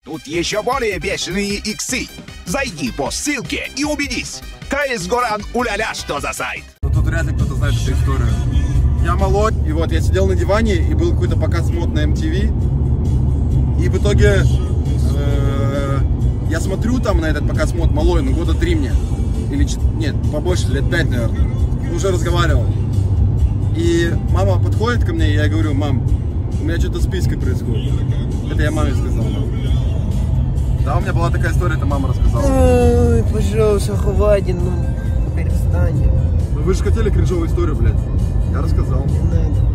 Тут еще более бешеные иксы. Зайди по ссылке и убедись. КС Горан уля-ля, что за сайт. Ну тут вряд ли кто-то знает эту историю. Я молод, и вот я сидел на диване, и был какой-то показ мод на MTV. И в итоге я смотрю там на этот показ мод малой, ну года 3 мне. Или нет, побольше, лет 5, наверное. Уже разговаривал. И мама подходит ко мне, и я говорю: мам, у меня что-то с писькой происходит. Это я маме сказал. Да, у меня была такая история, это мама рассказала. Ой, пожалуйста, хватит, ну перестань. Ну вы же хотели кринжовую историю, блядь. Я рассказал. Не надо.